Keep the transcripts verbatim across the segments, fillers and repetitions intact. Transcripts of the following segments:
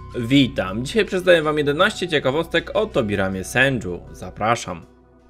Witam, dzisiaj przedstawię wam jedenaście ciekawostek o Tobiramie Senju. Zapraszam.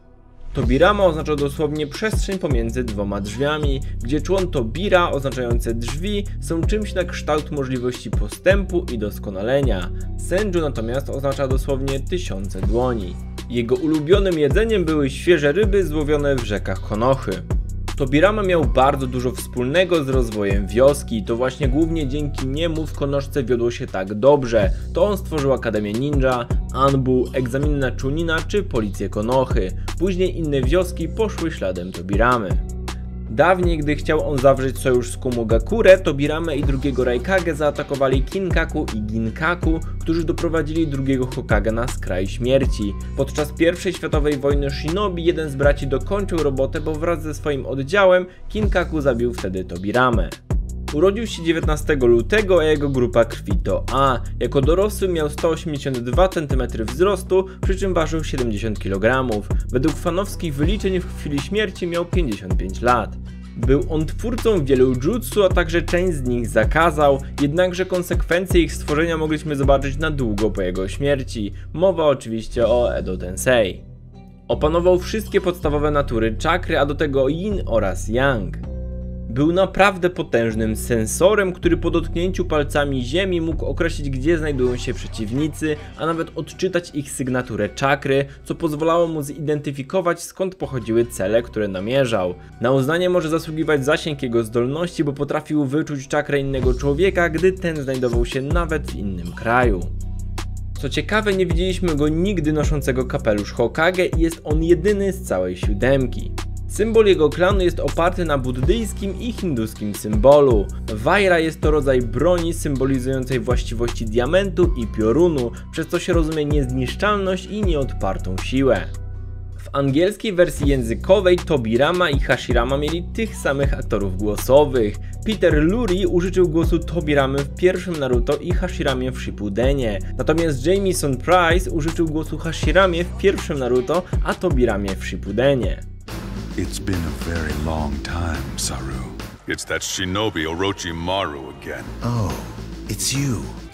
Tobirama oznacza dosłownie przestrzeń pomiędzy dwoma drzwiami, gdzie człon Tobira oznaczające drzwi są czymś na kształt możliwości postępu i doskonalenia. Senju natomiast oznacza dosłownie tysiące dłoni. Jego ulubionym jedzeniem były świeże ryby złowione w rzekach Konochy. Tobirama miał bardzo dużo wspólnego z rozwojem wioski, to właśnie głównie dzięki niemu w Konoszce wiodło się tak dobrze. To on stworzył Akademię Ninja, Anbu, egzaminy na Chunina czy Policję Konochy. Później inne wioski poszły śladem Tobiramy. Dawniej, gdy chciał on zawrzeć sojusz z Kumogakure, Tobiramę i drugiego Raikage zaatakowali Kinkaku i Ginkaku, którzy doprowadzili drugiego Hokage na skraj śmierci. Podczas pierwszej światowej wojny Shinobi jeden z braci dokończył robotę, bo wraz ze swoim oddziałem Kinkaku zabił wtedy Tobiramę. Urodził się dziewiętnastego lutego, a jego grupa krwi to A. Jako dorosły miał sto osiemdziesiąt dwa centymetry wzrostu, przy czym ważył siedemdziesiąt kilogramów. Według fanowskich wyliczeń w chwili śmierci miał pięćdziesiąt pięć lat. Był on twórcą wielu jutsu, a także część z nich zakazał, jednakże konsekwencje ich stworzenia mogliśmy zobaczyć na długo po jego śmierci. Mowa oczywiście o Edo Tensei. Opanował wszystkie podstawowe natury czakry, a do tego yin oraz yang. Był naprawdę potężnym sensorem, który po dotknięciu palcami ziemi mógł określić, gdzie znajdują się przeciwnicy, a nawet odczytać ich sygnaturę czakry, co pozwalało mu zidentyfikować, skąd pochodziły cele, które namierzał. Na uznanie może zasługiwać zasięg jego zdolności, bo potrafił wyczuć czakrę innego człowieka, gdy ten znajdował się nawet w innym kraju. Co ciekawe, nie widzieliśmy go nigdy noszącego kapelusz Hokage i jest on jedyny z całej siódemki. Symbol jego klanu jest oparty na buddyjskim i hinduskim symbolu. Vajra jest to rodzaj broni symbolizującej właściwości diamentu i piorunu, przez co się rozumie niezniszczalność i nieodpartą siłę. W angielskiej wersji językowej Tobirama i Hashirama mieli tych samych aktorów głosowych. Peter Lorre użyczył głosu Tobiramy w pierwszym Naruto i Hashiramie w Shippudenie. Natomiast Jamieson Price użyczył głosu Hashiramie w pierwszym Naruto, a Tobiramie w Shippudenie. It's been a very long time, Saru. It's that shinobi Orochimaru again. Oh, it's you.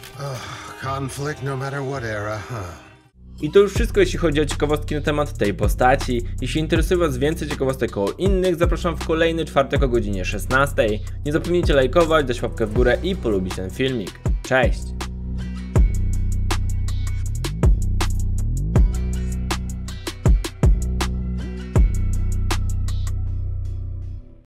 Oh, conflict no matter what era, huh? I to już wszystko, jeśli chodzi o ciekawostki na temat tej postaci. Jeśli interesuje was więcej ciekawostek o innych, zapraszam w kolejny czwartek o godzinie szesnastej. Nie zapomnijcie lajkować, dać łapkę w górę i polubić ten filmik. Cześć!